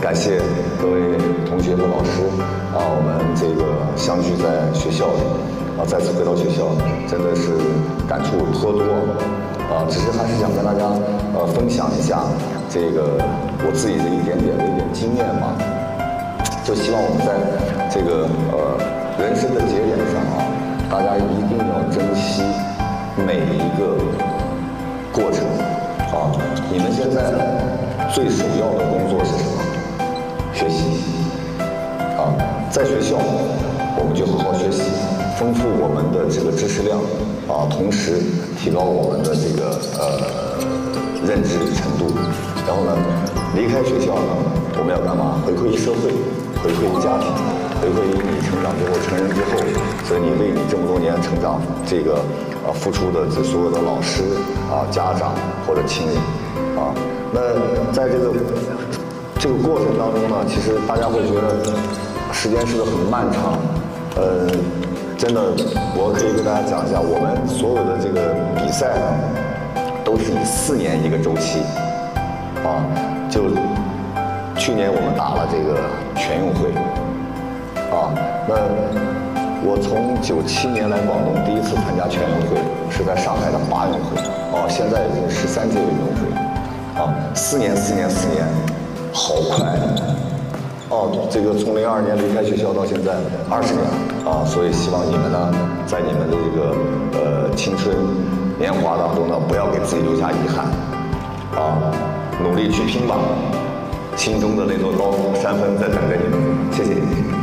感谢各位同学和老师我们这个相聚在学校里再次回到学校，真的是感触颇多只是还是想跟大家分享一下这个我自己的一点经验嘛，就希望我们在这个人生的节点上大家一定要珍惜每一个过程你们现在最首要的工作是什么？学习在学校我们就好好学习，丰富我们的这个知识量同时提高我们的这个认知程度。然后呢，离开学校呢，我们要干嘛？回馈于社会，回馈于家庭，回馈于你成长之后、成人之后，所以你为你这么多年成长这个付出的这所有的老师家长或者亲人那在这个过程当中呢，其实大家会觉得时间是个很漫长。真的，我可以跟大家讲一下，我们所有的这个比赛呢，都是以4年一个周期就去年我们打了这个全运会那我从97年来广东第一次参加全运会是在上海的8运会现在已经13届运动会4年，好快这个从02年离开学校到现在20年所以希望你们呢，在你们的这个青春年华当中呢，不要给自己留下遗憾努力去拼吧，心中的那座高山峰在等着你们，谢谢你。